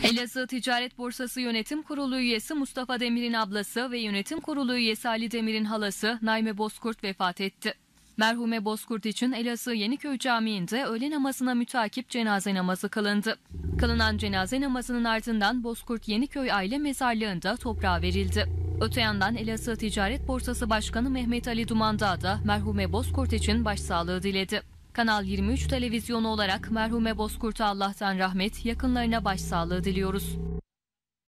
Elazığ Ticaret Borsası Yönetim Kurulu üyesi Mustafa Demir'in ablası ve Yönetim Kurulu üyesi Ali Demir'in halası Naime Bozkurt vefat etti. Merhume Bozkurt için Elazığ Yeniköy Camii'nde öğle namazına mütakip cenaze namazı kılındı. Kılınan cenaze namazının ardından Bozkurt Yeniköy Aile Mezarlığı'nda toprağa verildi. Öte yandan Elazığ Ticaret Borsası Başkanı Mehmet Ali Dumandağ da merhume Bozkurt için başsağlığı diledi. Kanal 23 televizyonu olarak merhume Bozkurt'a Allah'tan rahmet, yakınlarına başsağlığı diliyoruz.